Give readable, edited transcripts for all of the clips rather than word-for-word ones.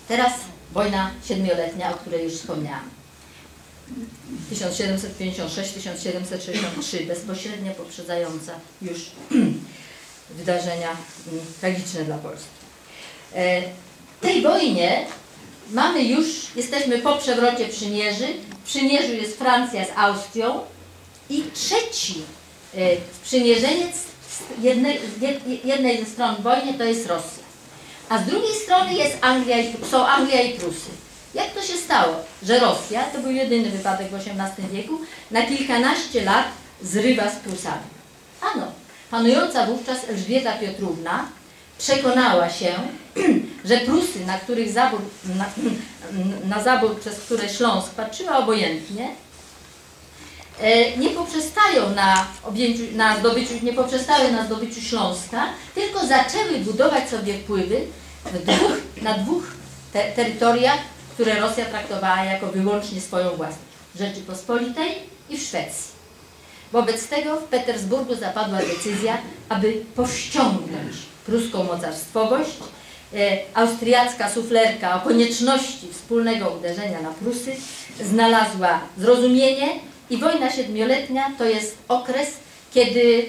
Teraz wojna siedmioletnia, o której już wspomniałam. 1756-1763, bezpośrednio poprzedzająca już wydarzenia tragiczne dla Polski. W tej wojnie jesteśmy po przewrocie przymierzy. W przymierzu jest Francja z Austrią i trzeci sprzymierzeniec jednej ze stron w wojnie to jest Rosja. A z drugiej strony są Anglia i Prusy. Jak to się stało, że Rosja, to był jedyny wypadek w XVIII wieku, na kilkanaście lat zrywa z Prusami? Ano, panująca wówczas Elżbieta Piotrówna przekonała się, że Prusy, na zabór, przez które Śląsk patrzyła obojętnie, nie poprzestały na zdobyciu Śląska, tylko zaczęły budować sobie wpływy na dwóch terytoriach, które Rosja traktowała jako wyłącznie swoją własność. W Rzeczypospolitej i w Szwecji. Wobec tego w Petersburgu zapadła decyzja, aby powściągnąć pruską mocarstwowość. Austriacka suflerka o konieczności wspólnego uderzenia na Prusy znalazła zrozumienie i wojna siedmioletnia to jest okres, kiedy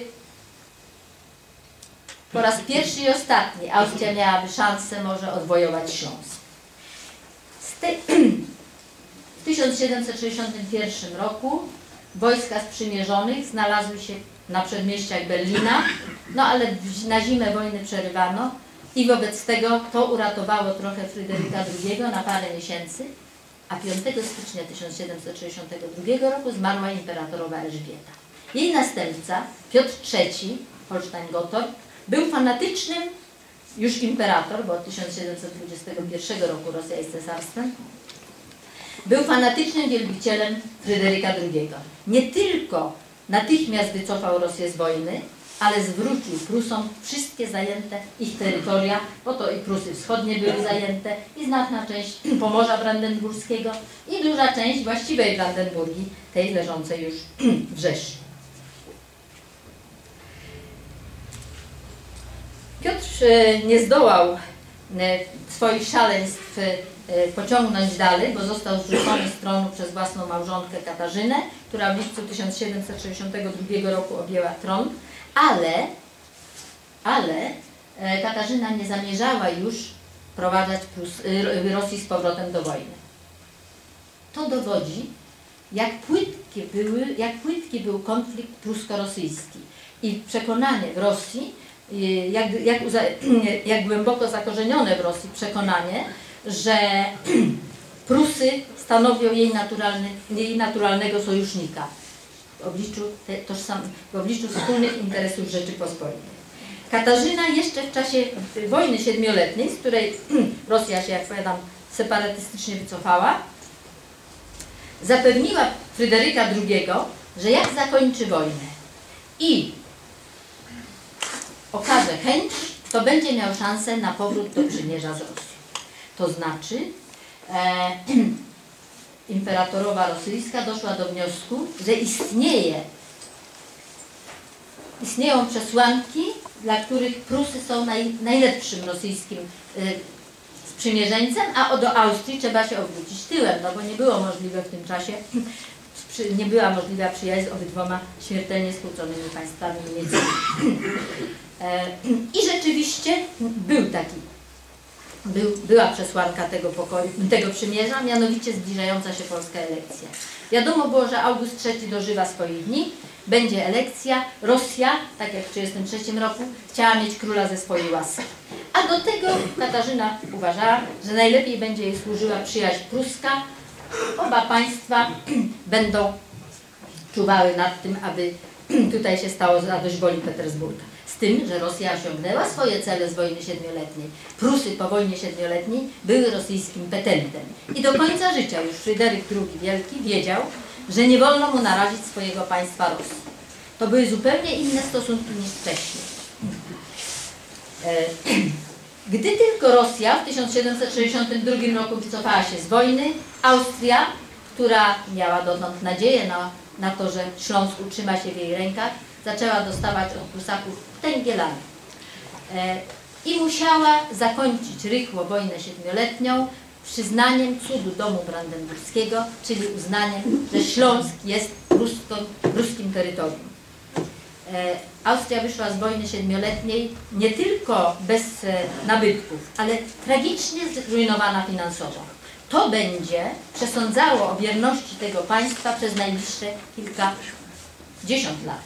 po raz pierwszy i ostatni Austria miałaby szansę może odwojować Śląsk. W 1761 roku wojska sprzymierzonych znalazły się na przedmieściach Berlina, no ale na zimę wojny przerywano i wobec tego to uratowało trochę Fryderyka II na parę miesięcy, a 5 stycznia 1762 roku zmarła imperatorowa Elżbieta. Jej następca, Piotr III, Holstein-Gottorp, był fanatycznym już imperator, bo od 1721 roku Rosja jest cesarstwem, był fanatycznym wielbicielem Fryderyka II. Nie tylko natychmiast wycofał Rosję z wojny, ale zwrócił Prusom wszystkie zajęte ich terytoria, bo to i Prusy Wschodnie były zajęte, i znaczna część Pomorza Brandenburskiego, i duża część właściwej Brandenburgii, tej leżącej już w Rzeszy. Piotr nie zdołał swoich szaleństw pociągnąć dalej, bo został zrzucony z tronu przez własną małżonkę Katarzynę, która w lipcu 1762 roku objęła tron, ale Katarzyna nie zamierzała już wprowadzać Rosji z powrotem do wojny. To dowodzi, jak płytki był konflikt prusko-rosyjski i przekonanie w Rosji, jak głęboko zakorzenione w Rosji przekonanie, że Prusy stanowią jej naturalnego sojusznika w obliczu wspólnych interesów Rzeczypospolitej. Katarzyna jeszcze w czasie wojny siedmioletniej, z której Rosja się, jak powiadam, separatystycznie wycofała, zapewniła Fryderyka II, że jak zakończy wojnę i okaże chęć, to będzie miał szansę na powrót do przymierza z Rosją. To znaczy, imperatorowa rosyjska doszła do wniosku, że istnieją przesłanki, dla których Prusy są najlepszym rosyjskim sprzymierzeńcem, a do Austrii trzeba się odwrócić tyłem, no bo nie było możliwe w tym czasie, nie była możliwa przyjaźń z obydwoma śmiertelnie skłóconymi państwami niemieckimi. I rzeczywiście była przesłanka tego przymierza, mianowicie zbliżająca się polska elekcja. Wiadomo było, że August III dożywa swoich dni, będzie elekcja, Rosja, tak jak w 1933 roku, chciała mieć króla ze swojej łaski. A do tego Katarzyna uważała, że najlepiej będzie jej służyła przyjaźń pruska. Oba państwa będą czuwały nad tym, aby tutaj się stało zadość woli Petersburga. Z tym, że Rosja osiągnęła swoje cele z wojny siedmioletniej. Prusy po wojnie siedmioletniej były rosyjskim petentem. I do końca życia już Fryderyk II Wielki wiedział, że nie wolno mu narazić swojego państwa Rosji. To były zupełnie inne stosunki niż wcześniej. Gdy tylko Rosja w 1762 roku wycofała się z wojny, Austria, która miała dotąd nadzieję na to, że Śląsk utrzyma się w jej rękach, zaczęła dostawać od Prusaków tęgielami. I musiała zakończyć rychło wojnę siedmioletnią, przyznaniem cudu domu brandenburskiego, czyli uznaniem, że Śląsk jest pruskim terytorium. Austria wyszła z wojny siedmioletniej nie tylko bez nabytków, ale tragicznie zrujnowana finansowo. To będzie przesądzało o wierności tego państwa przez najbliższe kilkadziesiąt lat.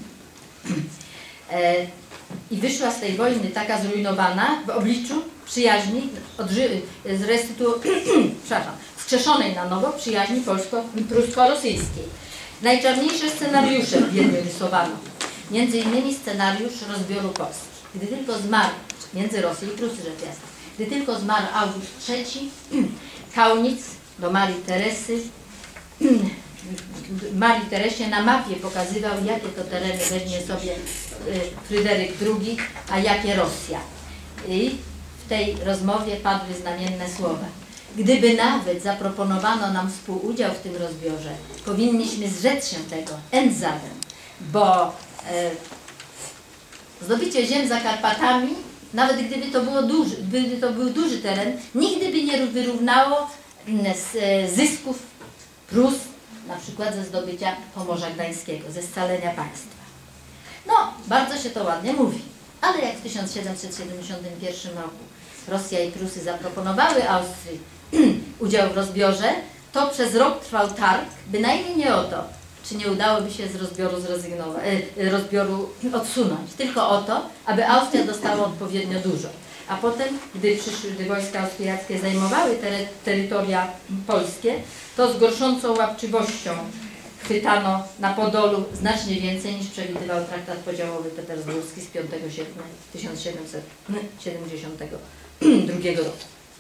I wyszła z tej wojny taka zrujnowana w obliczu przyjaźni, wskrzeszonej na nowo przyjaźni polsko-prusko-rosyjskiej. Najczarniejsze scenariusze w Wiedniu rysowano. Między innymi scenariusz rozbioru Polski. Gdy tylko zmarł, między Rosją i Prusy, rzecz jasna, gdy tylko zmarł August III, Kaunitz do Marii Teresy, Marii Teresie na mapie pokazywał, jakie to tereny weźmie sobie Fryderyk II, a jakie Rosja. I w tej rozmowie padły znamienne słowa. Gdyby nawet zaproponowano nam współudział w tym rozbiorze, powinniśmy zrzec się tego, Endzaden, bo zdobycie ziem za Karpatami, nawet gdyby to był duży teren, nigdy by nie wyrównało zysków Prus, na przykład ze zdobycia Pomorza Gdańskiego, ze scalenia państwa. No, bardzo się to ładnie mówi, ale jak w 1771 roku Rosja i Prusy zaproponowały Austrii udział w rozbiorze, to przez rok trwał targ, bynajmniej nie o to, czy nie udałoby się z rozbioru odsunąć, tylko o to, aby Austria dostała odpowiednio dużo. A potem, gdy wojska austriackie zajmowały terytoria polskie, to z gorszącą łapczywością chwytano na Podolu znacznie więcej niż przewidywał traktat podziałowy petersburski z 5 sierpnia 1772 roku.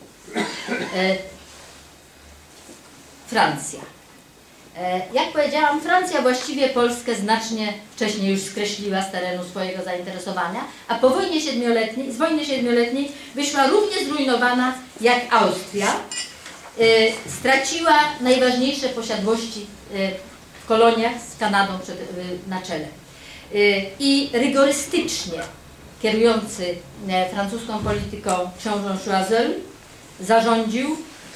Francja. Jak powiedziałam, Francja właściwie Polskę znacznie wcześniej już skreśliła z terenu swojego zainteresowania, a po wojnie siedmioletniej, z wojny siedmioletniej wyszła równie zrujnowana jak Austria. Straciła najważniejsze posiadłości w koloniach z Kanadą na czele. I rygorystycznie kierujący francuską polityką książę Choiseul zarządził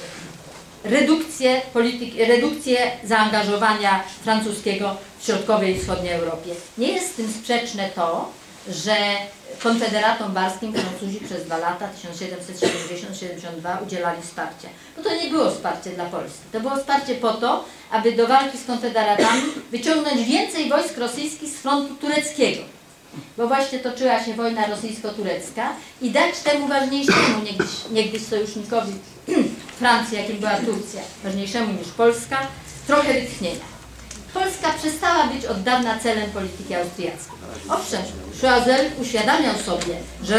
redukcję zaangażowania francuskiego w środkowej i wschodniej Europie. Nie jest z tym sprzeczne to, że konfederatom barskim Francuzi przez 2 lata, 1770-72, udzielali wsparcia. Bo to nie było wsparcie dla Polski. To było wsparcie po to, aby do walki z konfederatami wyciągnąć więcej wojsk rosyjskich z frontu tureckiego. Bo właśnie toczyła się wojna rosyjsko-turecka i dać temu ważniejszemu niegdyś sojusznikowi Francji, jakim była Turcja, ważniejszemu niż Polska, trochę wytchnienia. Polska przestała być od dawna celem polityki austriackiej. Owszem, Choiseul uświadamiał sobie, że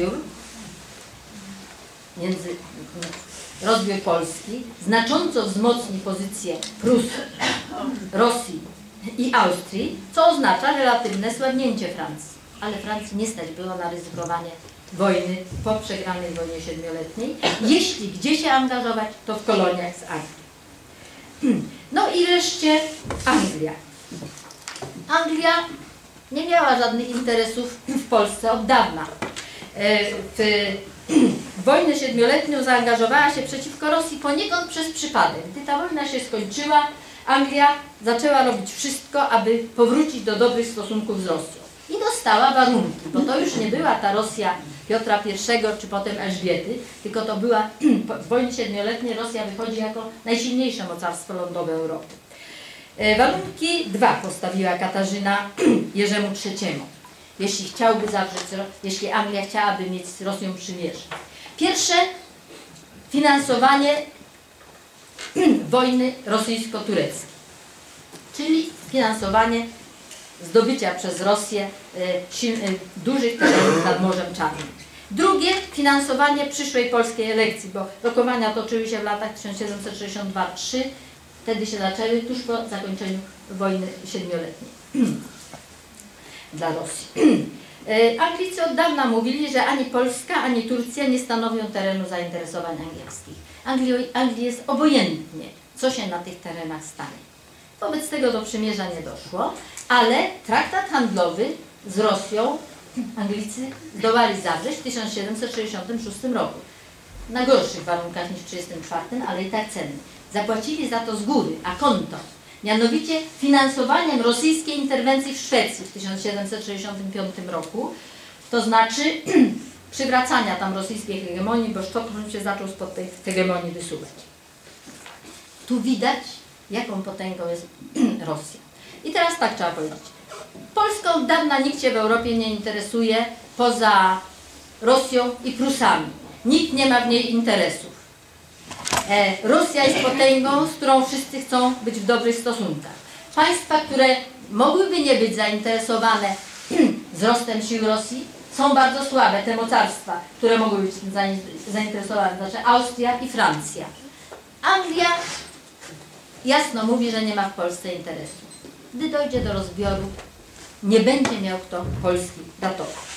rozbiór Polski znacząco wzmocni pozycję Prus, Rosji i Austrii, co oznacza relatywne słabnięcie Francji. Ale Francji nie stać było na ryzykowanie wojny po przegranej wojnie siedmioletniej. Jeśli gdzie się angażować, to w koloniach z Anglii. No i wreszcie Anglia. Anglia nie miała żadnych interesów w Polsce od dawna. W wojnę siedmioletnią zaangażowała się przeciwko Rosji poniekąd przez przypadek. Gdy ta wojna się skończyła, Anglia zaczęła robić wszystko, aby powrócić do dobrych stosunków z Rosją. I dostała warunki, bo to już nie była ta Rosja Piotra I czy potem Elżbiety, tylko to była w wojnie siedmioletniej Rosja wychodzi jako najsilniejsze mocarstwo lądowe Europy. Warunki 2 postawiła Katarzyna Jerzemu III, jeśli Anglia chciałaby mieć z Rosją przymierze. Pierwsze, finansowanie wojny rosyjsko-tureckiej, czyli finansowanie zdobycia przez Rosję dużych terenów nad Morzem Czarnym. Drugie, finansowanie przyszłej polskiej elekcji, bo rokowania toczyły się w latach 1762-3, wtedy się zaczęły tuż po zakończeniu wojny siedmioletniej dla Rosji. Anglicy od dawna mówili, że ani Polska, ani Turcja nie stanowią terenu zainteresowań angielskich. Anglii jest obojętnie, co się na tych terenach stanie. Wobec tego do przymierza nie doszło, ale traktat handlowy z Rosją Anglicy zdołali zawrzeć w 1766 roku. na gorszych warunkach niż w 1934, ale i tak cenny. Zapłacili za to z góry, a konto. Mianowicie finansowaniem rosyjskiej interwencji w Szwecji w 1765 roku, to znaczy przywracania tam rosyjskiej hegemonii, bo Sztokholm się zaczął spod tej hegemonii wysuwać. Tu widać, jaką potęgą jest Rosja. I teraz tak trzeba powiedzieć. Polską od dawna nikt się w Europie nie interesuje poza Rosją i Prusami. Nikt nie ma w niej interesów. Rosja jest potęgą, z którą wszyscy chcą być w dobrych stosunkach. Państwa, które mogłyby nie być zainteresowane wzrostem sił Rosji, są bardzo słabe, te mocarstwa, które mogły być zainteresowane, znaczy Austria i Francja. Anglia jasno mówi, że nie ma w Polsce interesu. Gdy dojdzie do rozbioru, nie będzie miał kto Polski ratować.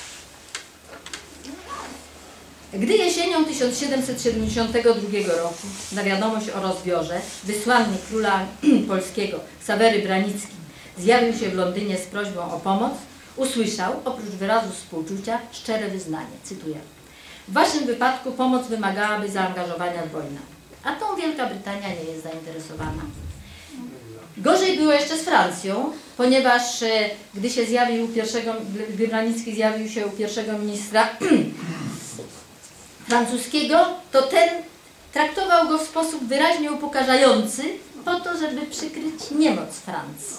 Gdy jesienią 1772 roku na wiadomość o rozbiorze wysłannik króla polskiego Ksawery Branicki zjawił się w Londynie z prośbą o pomoc, usłyszał, oprócz wyrazu współczucia, szczere wyznanie. Cytuję. W waszym wypadku pomoc wymagałaby zaangażowania w wojnę, a tą Wielka Brytania nie jest zainteresowana. Gorzej było jeszcze z Francją, ponieważ gdy Branicki zjawił się u pierwszego ministra francuskiego, to ten traktował go w sposób wyraźnie upokarzający po to, żeby przykryć niemoc Francji.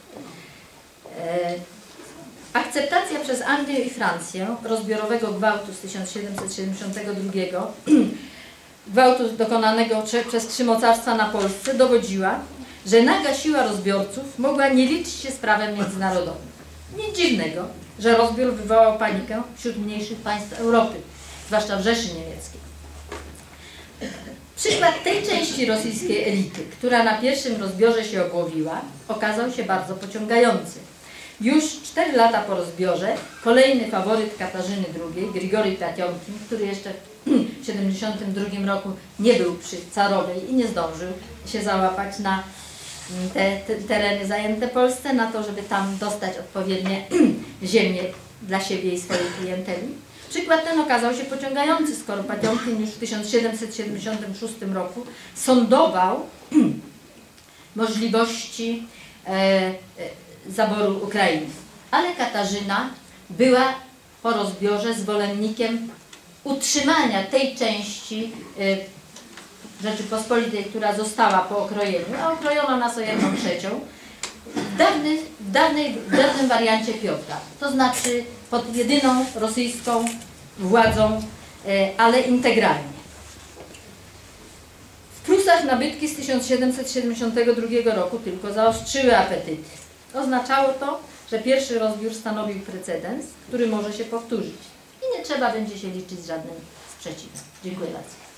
Akceptacja przez Anglię i Francję rozbiorowego gwałtu z 1772, gwałtu dokonanego przez trzy mocarstwa na Polsce, dowodziła, że naga siła rozbiorców mogła nie liczyć się z prawem międzynarodowym. Nic dziwnego, że rozbiór wywołał panikę wśród mniejszych państw Europy, zwłaszcza w Rzeszy Niemieckiej. Przykład tej części rosyjskiej elity, która na pierwszym rozbiorze się ogłowiła, okazał się bardzo pociągający. Już 4 lata po rozbiorze kolejny faworyt Katarzyny II, Grigory Patiomkin, który jeszcze w 1972 roku nie był przy carowej i nie zdążył się załapać na te tereny zajęte Polsce, na to, żeby tam dostać odpowiednie ziemię dla siebie i swojej klienteli. Przykład ten okazał się pociągający, skoro Patiomkin już w 1776 roku sądował możliwości zaboru Ukrainy. Ale Katarzyna była po rozbiorze zwolennikiem utrzymania tej części Rzeczypospolitej, która została po okrojeniu, a okrojono nas o 1/3, w dawnym wariancie Piotra. To znaczy pod jedyną rosyjską władzą, ale integralnie. W Prusach nabytki z 1772 roku tylko zaostrzyły apetyty. Oznaczało to, że pierwszy rozbiór stanowił precedens, który może się powtórzyć i nie trzeba będzie się liczyć z żadnym sprzeciwem. Dziękuję bardzo.